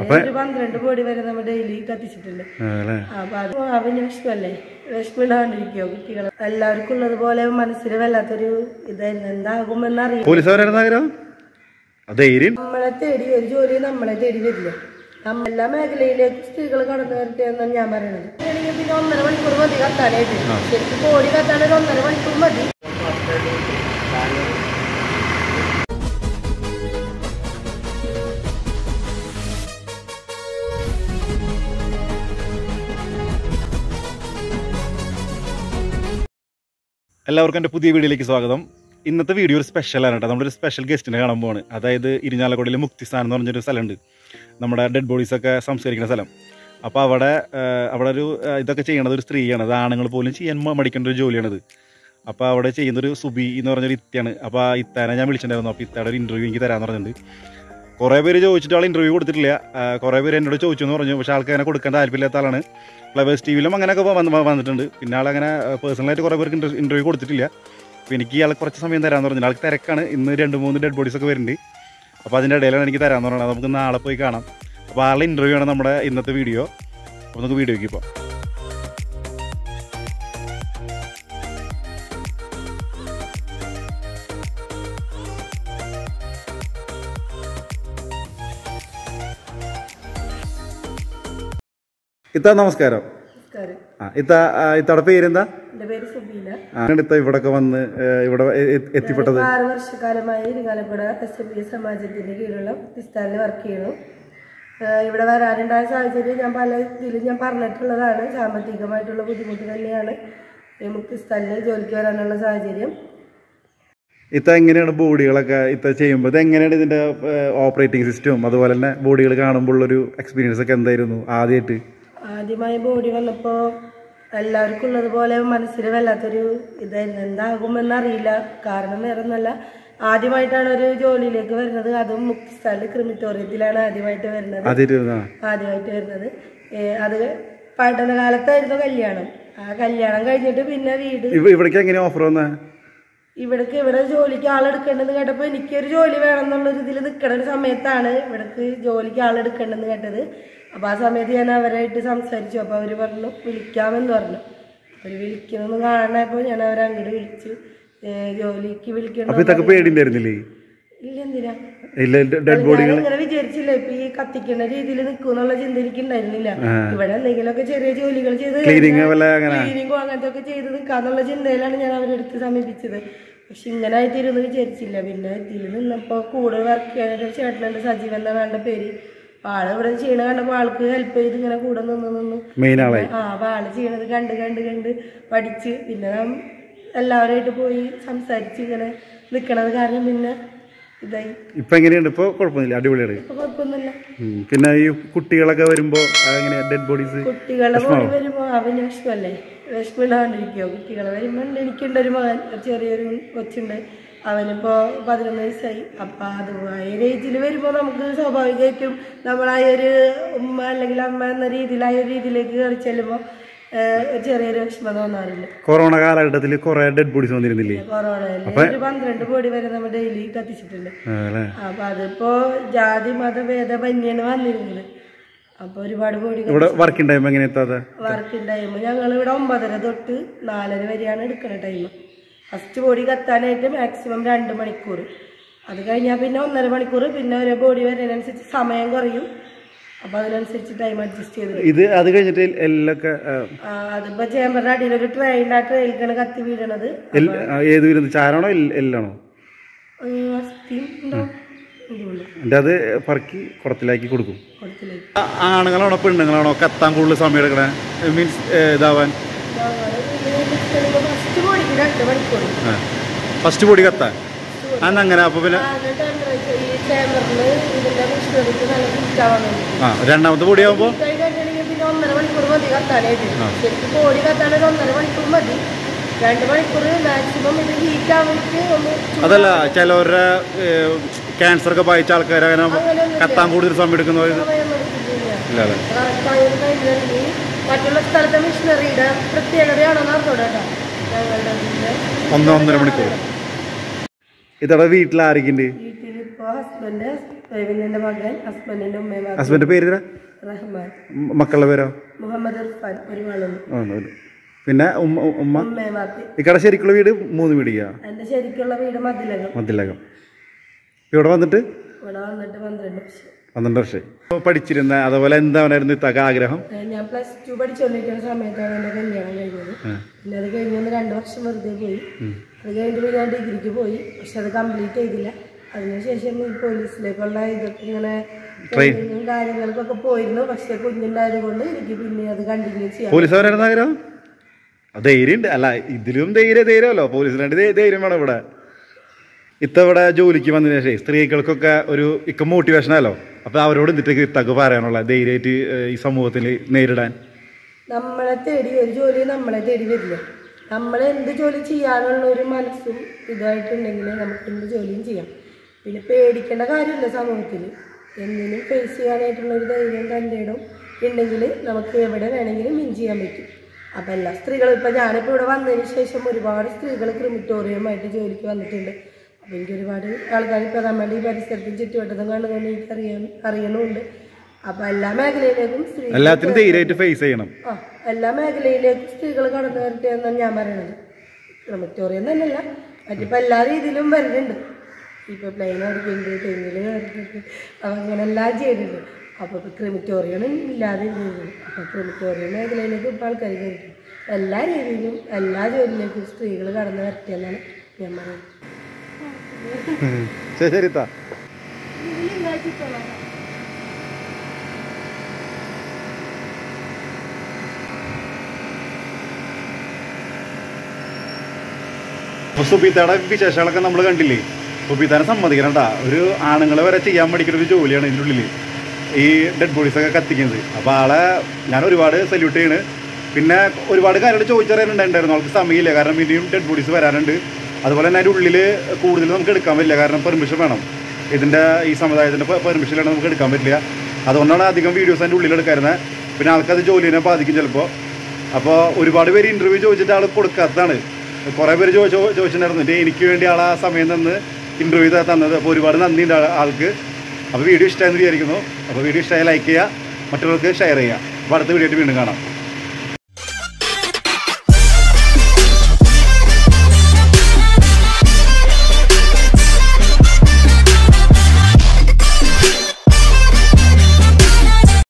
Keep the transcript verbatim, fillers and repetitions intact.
ഒരു പന്ത്രണ്ട് കോടി വരെ നമ്മൾ ഡെയിലി കത്തിച്ചിട്ടുണ്ട്. അപ്പൊ അത് അവന് വിഷമല്ലേ, വിഷമിടാണ്ടിരിക്കോ കുട്ടികളെ. എല്ലാവർക്കും ഉള്ളതുപോലെ മനസ്സിൽ വല്ലാത്തൊരു ഇതായിരുന്നു, എന്താകുമെന്നറിയാം. നമ്മളെ തേടി ഒരു ജോലി നമ്മളെ തേടി വരില്ല. എല്ലാ മേഖലയിലേക്ക് സ്ത്രീകൾ കടന്നു വരട്ടെ എന്നാണ് ഞാൻ പറയണത്. അല്ലെങ്കിൽ പിന്നെ ഒന്നര മണിക്കൂർ മതി കത്താനായിട്ട്. ശരിക്കും കോടി കത്താൻ ഒരു ഒന്നര മണിക്കൂർ മതി. എല്ലാവർക്കും എൻ്റെ പുതിയ വീഡിയോയിലേക്ക് സ്വാഗതം. ഇന്നത്തെ വീഡിയോ ഒരു സ്പെഷ്യലാണ് കേട്ടോ. നമ്മളൊരു സ്പെഷ്യൽ ഗസ്റ്റിനെ കാണാൻ പോവാണ്. അതായത് ഇരിഞ്ഞാലക്കുടയിലെ മുക്തിസ്ഥാൻ എന്ന് പറഞ്ഞൊരു സ്ഥലമുണ്ട്, നമ്മുടെ ഡെഡ് ബോഡീസൊക്കെ സംസ്കരിക്കുന്ന സ്ഥലം. അപ്പോൾ അവിടെ അവിടെ ഒരു ഇതൊക്കെ ചെയ്യണത് ഒരു സ്ത്രീയാണ്. അത് ആണുങ്ങൾ പോലും ചെയ്യാൻ മടിക്കേണ്ട ഒരു ജോലിയാണിത്. അപ്പോൾ അവിടെ ചെയ്യുന്നൊരു സുബി എന്ന് പറഞ്ഞൊരു ഇത്തയാണ്. അപ്പോൾ ആ ഇത്താനെ ഞാൻ വിളിച്ചിട്ടുണ്ടായിരുന്നു. അപ്പോൾ ഇത്തയുടെ ഒരു ഇൻ്റർവ്യൂ എനിക്ക് തരാമെന്ന് പറഞ്ഞിട്ടുണ്ട്. കുറേ പേര് ചോദിച്ചിട്ട് ആൾ ഇൻ്റർവ്യൂ കൊടുത്തിട്ടില്ല. കുറേ പേര് എന്നോട് ചോദിച്ചു എന്ന് പറഞ്ഞു. പക്ഷേ ആൾക്കങ്ങനെ കൊടുക്കാൻ താല്പര്യമില്ലാത്ത ആളാണ്. ഫ്ലവേഴ്സ് ടി വിയിലും അങ്ങനെയൊക്കെ വന്ന് വന്നിട്ടുണ്ട്. പിന്നെ ആളങ്ങനെ പേഴ്സണലായിട്ട് കുറേ പേർക്ക് ഇൻ്റർവ്യൂ കൊടുത്തിട്ടില്ല. അപ്പോൾ എനിക്ക് ഇയാൾ കുറച്ച് സമയം തരാമെന്ന് പറഞ്ഞു. ആൾക്ക് തിരക്കാണ്. ഇന്ന് രണ്ട് മൂന്ന് ഡെഡ് ബോഡീസൊക്കെ വരുന്നുണ്ട്. അപ്പോൾ അതിൻ്റെ ഇടയിലാണ് എനിക്ക് തരാമെന്ന് പറയുന്നത്. നമുക്ക് നാളെ പോയി കാണാം. അപ്പോൾ ആളുടെ ഇൻ്റർവ്യൂ ആണ് നമ്മുടെ ഇന്നത്തെ വീഡിയോ. അപ്പോൾ നമുക്ക് വീഡിയോയ്ക്ക് ഇപ്പോൾ ഇത്ത നമസ്കാരം. ആ ഇത്ത ഇത്തയുടെ പേരെന്താ? ഇത്ത ഇവിടൊക്കെ വന്ന് ഇവിടെ എത്തിപ്പെട്ടത് ആറ് വർഷക്കാലമായി ഇരിങ്ങാലക്കുട എസ് എം പി സമാജത്തിന്റെ കീഴിലുള്ള മുക്തിസ്ഥാനിൽ വർക്ക് ചെയ്യുന്നു. ഇവിടെ വരാനുണ്ടായ സാഹചര്യം ഞാൻ പല ഇതിലും ഞാൻ പറഞ്ഞിട്ടുള്ളതാണ്. സാമ്പത്തികമായിട്ടുള്ള ബുദ്ധിമുട്ട് തന്നെയാണ് മുക്തിസ്ഥാനിൽ ജോലിക്ക് വരാനുള്ള സാഹചര്യം. ഇത്ത എങ്ങനെയാണ് ബോഡികളൊക്കെ ഇത്ത ചെയ്യുമ്പോൾ ഇത് എങ്ങനെയാണ് ഇതിന്റെ ഓപ്പറേറ്റിംഗ് സിസ്റ്റവും അതുപോലെ തന്നെ ബോഡികൾ കാണുമ്പോൾ ഉള്ളൊരു എക്സ്പീരിയൻസ് ഒക്കെ എന്തായിരുന്നു ആദ്യമായിട്ട്? ആദ്യമായി ബോഡി വന്നപ്പോൾ എല്ലാവർക്കും ഉള്ളതുപോലെ മനസ്സിൽ വല്ലാത്തൊരു ഇതായിരുന്നു, എന്താകുമെന്നറിയില്ല. കാരണം വേറെ ഒന്നല്ല, ആദ്യമായിട്ടാണ് ഒരു ജോലിയിലേക്ക് വരുന്നത്. അതും മുക്തിസ്ഥാനിൽ ക്രിമിറ്റോറിയത്തിലാണ് ആദ്യമായിട്ട് വരുന്നത്. ആദ്യമായിട്ട് വരുന്നത് അത് പഠനകാലത്തായിരുന്നു കല്യാണം. ആ കല്യാണം കഴിഞ്ഞിട്ട് പിന്നെ വീട് ഇവിടേക്ക് എങ്ങനെ ഓഫർ വന്ന ഇവിടേക്ക് ഇവിടെ ജോലിക്ക് ആളെടുക്കേണ്ടെന്ന് കേട്ടപ്പോൾ എനിക്കൊരു ജോലി വേണം എന്നുള്ളൊരു ഇതിൽ നിൽക്കണ ഒരു സമയത്താണ് ഇവിടേക്ക് ജോലിക്ക് ആളെടുക്കേണ്ടെന്ന് കേട്ടത്. അപ്പോൾ ആ സമയത്ത് ഞാൻ അവരായിട്ട് സംസാരിച്ചു. അപ്പോൾ അവർ പറഞ്ഞു വിളിക്കാമെന്ന് പറഞ്ഞു. അവർ വിളിക്കണമെന്ന് കാണാനായപ്പോൾ ഞാൻ അവരെ അങ്ങോട്ട് വിളിച്ചു. ജോലിക്ക് വിളിക്കണം. ഇല്ല, എന്തിനാ ഇങ്ങനെ വിചാരിച്ചില്ല. ഇപ്പൊ ഈ കത്തിക്കുന്ന രീതിയിൽ നിൽക്കുന്നുള്ള ചിന്ത എനിക്ക് ഉണ്ടായിരുന്നില്ല. ഇവിടെ എന്തെങ്കിലുമൊക്കെ ചെറിയ ജോലികൾ ചെയ്ത് ക്ലീനിങ്ങോ അങ്ങനത്തെ ഒക്കെ ചെയ്ത് നിൽക്കാന്നുള്ള ചിന്തയിലാണ് ഞാൻ അവരെടുത്ത് സമീപിച്ചത്. പക്ഷെ ഇങ്ങനെ ആയിട്ടിരുന്ന് വിചാരിച്ചില്ല. പിന്നെ ഇതിൽ നിന്നപ്പോൾ കൂടെ വർക്ക് ചെയ്യാനായിട്ട് ചേട്ടനുണ്ട്, സജീവൻ എന്നാണ് ആളുടെ പേര്. ആള് ഇവിടെ ചെയ്യണ കണ്ടപ്പോ ആൾക്ക് ഹെൽപ്പ് ചെയ്ത് ഇങ്ങനെ കൂടെ നിന്ന് നിന്ന് ആ അപ്പൊ ആള് ചെയ്യണത് കണ്ട് കണ്ട് കണ്ട് പഠിച്ച് പിന്നെ എല്ലാവരുമായിട്ട് പോയി സംസാരിച്ച് ഇങ്ങനെ നിക്കണത് കാരണം പിന്നെ ഇതായി. ഇപ്പൊ എങ്ങനെയുണ്ട്? ഇപ്പൊ കുഴപ്പമൊന്നുമില്ല, അടിപൊളിയാണ്. ഇപ്പൊ കുഴപ്പമൊന്നുമില്ല. പിന്നെ ഈ കുട്ടികളൊക്കെ വരുമ്പോ ഡെഡ് ബോഡീസ് കുട്ടികളെ ബോഡി വരുമ്പോ അവന് വിഷമല്ലേ, വിഷമിടാണ്ടിരിക്കോ കുട്ടികളെ വരുമ്പോ. എനിക്കുണ്ട് ഒരു മകൻ, ചെറിയൊരു കൊച്ചുണ്ട്. അവനിപ്പോൾ പതിനൊന്ന് വയസ്സായി. അപ്പം അതുമായ ഒരു ഏജിൽ വരുമ്പോൾ നമുക്ക് സ്വാഭാവികമായിട്ടും നമ്മളായ ഒരു ഉമ്മ അല്ലെങ്കിൽ അമ്മ എന്ന രീതിയിലായ ഒരു രീതിയിലേക്ക് കയറി ചെല്ലുമ്പോൾ ചെറിയൊരു വിഷമം തോന്നാറില്ല. കൊറോണ കാലഘട്ടത്തിൽ കുറെ ഡെഡ് ബോഡീസ് വന്നിരുന്നില്ലേ? കൊറോണയിൽ ഒരു പന്ത്രണ്ട് കോടി വരെ നമ്മൾ ഡെയിലി കത്തിച്ചിട്ടുണ്ട്. അപ്പൊ അതിപ്പോ ജാതി മത ഭേദമന്യാണ് വന്നിരുന്നത്. അപ്പൊ ഒരുപാട് ബോഡി വർക്കിംഗ് ടൈം എങ്ങനെ വർക്കിംഗ് ടൈം ഞങ്ങൾ ഇവിടെ ഒമ്പതര തൊട്ട് നാലര വരെയാണ് എടുക്കുന്ന ടൈം. ഫസ്റ്റ് ബോഡി കത്താനായിട്ട് മാക്സിമം രണ്ട് മണിക്കൂർ. അത് കഴിഞ്ഞാൽ പിന്നെ ഒന്നര മണിക്കൂർ. പിന്നെ ഒരു ബോഡി വരുന്നതിനനുസരിച്ച് സമയം കുറയും. അപ്പൊ അതിനനുസരിച്ച് ടൈം അഡ്ജസ്റ്റ് ചെയ്ത് ഇത് അത് കഴിഞ്ഞിട്ട് എല്ലൊക്കെ അതിപ്പോ ചേമ്പറിന്റെ അടിയിൽ ഒരു ട്രെയിനിന്റെ ആ ട്രെയിനിലാണ് കത്തി വീഴണത്. ഏത് വീഴുന്നത്? ചാരാണോ എല്ലാണോ? അത് പറക്കി കുടത്തിലാക്കി കൊടുക്കും. ആണുങ്ങളാണോ പെണ്ണുങ്ങളാണോ കത്താൻ കൂടുതൽ സമയം എടുക്കണേ? മീൻസ് ഇതാവാൻ ഫസ്റ്റ് ബോഡി കത്താൻ അന്നങ്ങനെ. അപ്പൊ പിന്നെ ആ രണ്ടാമത്തെ ബോഡി ആവുമ്പോ ഒന്നര മണിക്കൂർ മതി കത്താനായിട്ട്. ശരിക്കും ബോഡി കത്താൻ ഒരു ഒന്നര മണിക്കൂർ മതി. രണ്ട് മണിക്കൂർ മാക്സിമം ഇത് ഹീറ്റ് ആവുമ്പോൾ. അതല്ല ചിലവരുടെ ക്യാൻസർ ഒക്കെ ബാധിച്ച ആൾക്കാർ അങ്ങനെ കത്താൻ കൂടുതൽ സമയം എടുക്കുന്നവർ മറ്റുള്ള സ്ഥലത്തെ മിഷനറിയുടെ പ്രത്യേകതയാണെന്ന് അറിഞ്ഞൂടാ. ഒന്നര ഒന്നര മണിക്കൂർ. ഇതവിടെ വീട്ടിൽ ആരൊക്കെയുണ്ട്? വീട്ടിലിപ്പോ ഇപ്പോൾ ഹസ്ബൻഡ് പിന്നെ എൻ്റെ മകൻ ഹസ്ബൻഡിൻ്റെ ഉമ്മയും ഹസ്ബൻഡ് പേര് റഹ്മാൻ. മക്കളുടെ പേരോ? മുഹമ്മദ് ഇർഫാൻ. ഒരു മകളുണ്ട്. പിന്നെ ഉമ്മ ഉമ്മ ഇക്കടെ ശരിക്കുള്ള വീട് മൂന്ന് വീടിയാ? എൻ്റെ ശരിക്കുള്ള വീട് മതിലകം. മതിലകം. ഇവിടെ വന്നിട്ട് ഇവിടെ വന്നിട്ട് പന്ത്രണ്ട് വർഷം. പന്ത്രണ്ട് വർഷം പഠിച്ചിരുന്ന അതുപോലെ എന്തായിരുന്നു ഇത്തക്ക ആഗ്രഹം? ഞാൻ പ്ലസ് ടു പഠിച്ചുകൊണ്ടിരിക്കുന്ന സമയത്താണ് എൻ്റെ കല്യാണം കഴിഞ്ഞത്. പിന്നെ അത് കഴിഞ്ഞ് രണ്ട് വർഷം വെറുതെ പോയി. അത് കഴിഞ്ഞിട്ട് ഞാൻ ഡിഗ്രിക്ക് പോയി. പക്ഷെ അത് കംപ്ലീറ്റ് ചെയ്തില്ല. അതിനുശേഷം ഈ പോലീസിലേക്കുള്ള ഇതൊക്കെ ഇങ്ങനെ ട്രെയിനിങ്ങും കാര്യങ്ങൾക്കൊക്കെ പോയിരുന്നു. പക്ഷെ കുഞ്ഞുണ്ടായത് കൊണ്ട് എനിക്ക് പിന്നെ അത് കണ്ടിന്യൂ ചെയ്യാം. പോലീസ് വരായിരുന്നു ആഗ്രഹം? ധൈര്യം ഉണ്ട്. അല്ല ഇതിലും ധൈര്യം ധൈര്യമല്ലോ, പോലീസിലാണ്ട് ധൈര്യം വേണം. ഇവിടെ ഇത്തവിടെ ജോലിക്ക് വന്നതിന് ശേഷം സ്ത്രീകൾക്കൊക്കെ ഒരു ഇക്ക മോട്ടിവേഷനല്ലോ. അപ്പൊ അവരോട് എന്നിട്ടേക്ക് ഇത്തക്ക് പറയാനുള്ള ധൈര്യമായിട്ട് ഈ സമൂഹത്തിൽ നേരിടാൻ? നമ്മളെ തേടി ഒരു ജോലി നമ്മളെ തേടി വരില്ല. നമ്മൾ എന്ത് ജോലി ചെയ്യാനുള്ള ഒരു മനസ്സും ഇതായിട്ടുണ്ടെങ്കിൽ നമുക്ക് എന്ത് ജോലിയും ചെയ്യാം. പിന്നെ പേടിക്കേണ്ട കാര്യമില്ല. സമൂഹത്തിൽ എന്തിനും ഫേസ് ചെയ്യാനായിട്ടുള്ള ഒരു ധൈര്യം തൻ്റെ ഇടം ഉണ്ടെങ്കിൽ നമുക്ക് എവിടെ വേണമെങ്കിലും വിൻ ചെയ്യാൻ പറ്റും. അപ്പം എല്ലാ സ്ത്രീകളും ഇപ്പം ഞാനിപ്പോൾ ഇവിടെ വന്നതിന് ശേഷം ഒരുപാട് സ്ത്രീകൾ ക്രിമിറ്റോറിയമായിട്ട് ജോലിക്ക് വന്നിട്ടുണ്ട്. അപ്പോൾ എനിക്ക് ഒരുപാട് ആൾക്കാർ ഇപ്പോൾ നമ്മുടെ ഈ പരിസരത്തും ചുറ്റുവട്ടത്തും കണ്ടുകൊണ്ട് എനിക്ക് അറിയാൻ അറിയണമുണ്ട്. അപ്പോൾ എല്ലാ മേഖലയിലേക്കും സ്ത്രീ എല്ലാത്തിനും ധൈര്യമായിട്ട് ഫേസ് ചെയ്യണം. ആ എല്ലാ മേഖലയിലേക്കും സ്ത്രീകൾ കടന്നു വരട്ടെ എന്നാണ് ഞാൻ പറയണത്. ക്രിമിറ്റോറിയം തന്നെയല്ല, മറ്റിപ്പോൾ എല്ലാ രീതിയിലും വരുന്നുണ്ട്. ഇപ്പോൾ പ്ലെയിൻ അടിക്കുന്നുണ്ട്, തെങ്ങിൽ കയറിയിട്ടുണ്ട്, അപ്പം അങ്ങനെ എല്ലാം ചെയ്തിട്ടുണ്ട്. അപ്പോൾ ഇപ്പോൾ ക്രിമിറ്റോറിയം ഇല്ലാതെ ഇരുന്നത്. അപ്പോൾ ക്രിമിറ്റോറിയം മേഖലയിലേക്ക് ഇപ്പോൾ ആൾക്കാർ കയറിയിട്ടുണ്ട്. എല്ലാ രീതിയിലും എല്ലാ ജോലിയിലേക്കും സ്ത്രീകൾ കടന്നു വരട്ടെ എന്നാണ് ഞാൻ പറയുന്നത്. ശരി. സുബീത്തയുടെ വിശേഷങ്ങളൊക്കെ നമ്മൾ കണ്ടില്ലേ? സുബീത്താനെ സമ്മതിക്കണം കേട്ടാ. ഒരു ആണുങ്ങളെ വരെ ചെയ്യാൻ പഠിക്കുന്ന ഒരു ജോലിയാണ് ഇതിൻ്റെ ഉള്ളിൽ ഈ ഡെഡ് ബോഡീസൊക്കെ കത്തിക്കുന്നത്. അപ്പോൾ ആളെ ഞാൻ ഒരുപാട് സല്യൂട്ട് ചെയ്യണ്. പിന്നെ ഒരുപാട് കാര്യങ്ങൾ ചോദിച്ചറിയാനുണ്ടായിരുന്നു. അവൾക്ക് സമയമില്ല, കാരണം ഇനിയും ഡെഡ് ബോഡീസ് വരാനുണ്ട്. അതുപോലെ തന്നെ അതിൻ്റെ ഉള്ളിൽ കൂടുതൽ നമുക്ക് എടുക്കാൻ പറ്റില്ല, കാരണം പെർമിഷൻ വേണം. ഇതിൻ്റെ ഈ സമുദായത്തിൻ്റെ പെർമിഷൻ വേണം, നമുക്ക് എടുക്കാൻ പറ്റില്ല. അതുകൊണ്ടാണ് അധികം വീഡിയോസ് അതിൻ്റെ ഉള്ളിൽ എടുക്കാറുന്നത്. പിന്നെ ആൾക്കത് ജോലിനെ ബാധിക്കും ചിലപ്പോൾ. അപ്പോൾ ഒരുപാട് പേര് ഇൻ്റർവ്യൂ ചോദിച്ചിട്ട് ആൾ കൊടുക്കാത്തതാണ്. കുറേ പേര് ചോദിച്ചോ ചോദിച്ചിട്ടുണ്ടായിരുന്നു എനിക്ക് വേണ്ടി ആൾ ആ സമയം നിന്ന് ഇൻ്റർവ്യൂ തന്നത്. അപ്പോൾ ഒരുപാട് നന്ദിയുണ്ട് ആൾക്ക്. അപ്പോൾ വീഡിയോ ഇഷ്ടമായെന്ന് വിചാരിക്കുന്നു. അപ്പോൾ വീഡിയോ ഇഷ്ടമായി ലൈക്ക് ചെയ്യുക, മറ്റുള്ളവർക്ക് ഷെയർ ചെയ്യുക. അപ്പോൾ അടുത്ത വീഡിയോ ആയിട്ട് വീണ്ടും കാണാം.